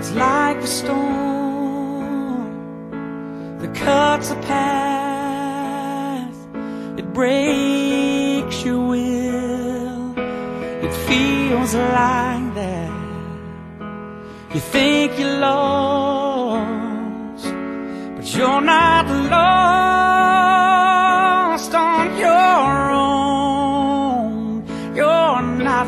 It's like a storm that cuts a path. It breaks your will. It feels like that. You think you're lost, but you're not lost on your own. You're not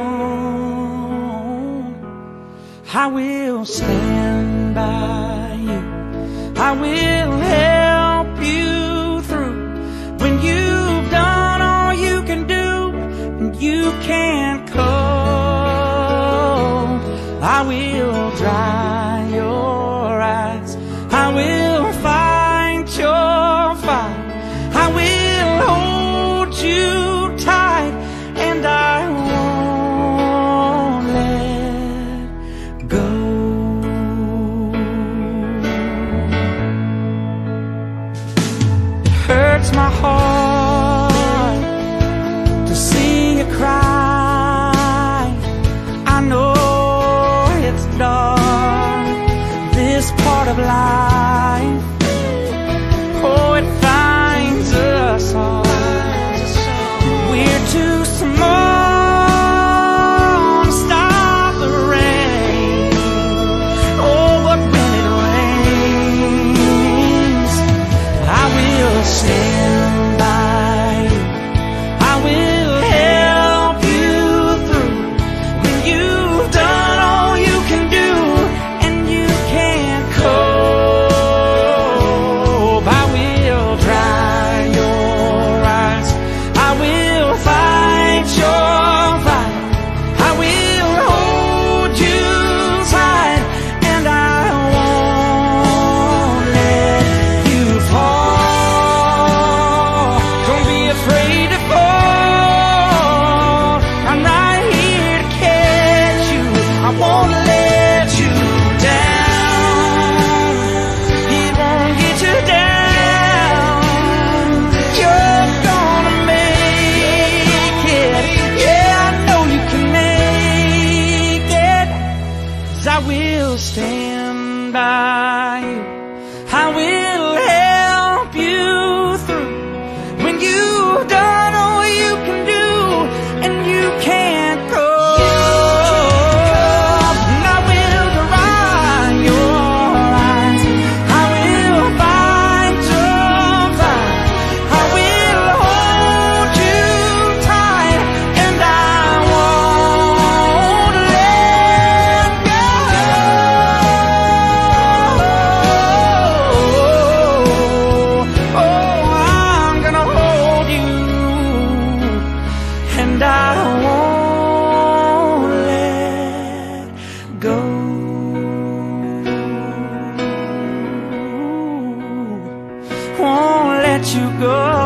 alone. I will stand by you. I will help you through when you've done all you can do and you can't cope. I will dry your eyes. I will fight your fight. I will hold you tight, and I won't let go. It hurts my heart to see you cry. I know it's dark, this part of life. Oh, it finds us all. We're too small to stop the rain. Oh, but when it rains, I will stand by you. I will help you through when you've done all you can do and you can't cope. I will dry your eyes. I will fight your fight. I will hold you tight, and I won't let you fall. Don't be afraid to fall. I'm right here to catch you. I won't let you down. It won't get you down. You're gonna make it. Yeah, I know you can make it. 'Cause I will stand by you. I will help you through when you've done all you can do and you can't go. And I will dry your eyes. I will fight your fight. I will hold you tight, and I won't let go. Oh, I'm gonna hold you, and I won't let go. Won't let you go.